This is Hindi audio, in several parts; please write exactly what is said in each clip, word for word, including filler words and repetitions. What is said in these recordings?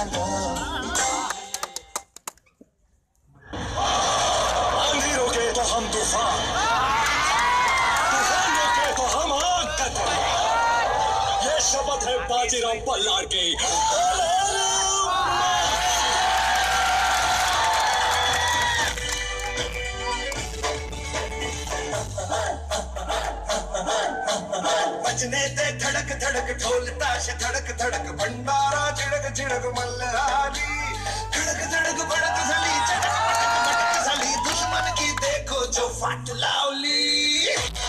लो। आंधी रोके तो हम तूफान, तूफान रोके तो हम आग कतरे। ये शपथ है बाजीराव बल्लार की। बजने दे धड़क धड़क ढोल ताश धड़क धड़क भंडारा झिड़क झिड़क मल्हारी। धड़क धड़क भड़क सली चटक पटक मटक सली दुश्मन की देखो जो फाट लावली।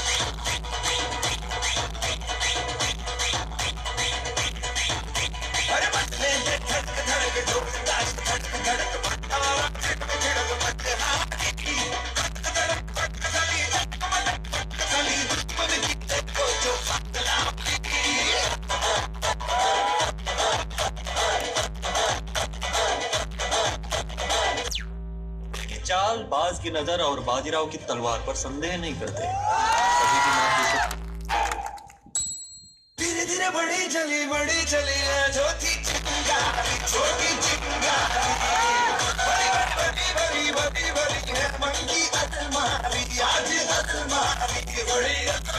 अरे बजने दे धड़क धड़क ढोल ताश धड़क धड़क भंडारा झिड़क झिड़क मल्हारी। धड़क धड़क भड़क सली चटक पटक मटक सली दुश्मन की देखो जो फाट चाल बाज की नजर और बाजीराव की तलवार पर संदेह नहीं करते। कभी भी धीरे धीरे बड़ी चली बड़ी चली छोटी चिंगारी छोटी चिंगारी। बड़ी बड़ी बड़ी बड़ी बड़ी बड़ी है मंगी अलमारी आज अलमारी बड़ी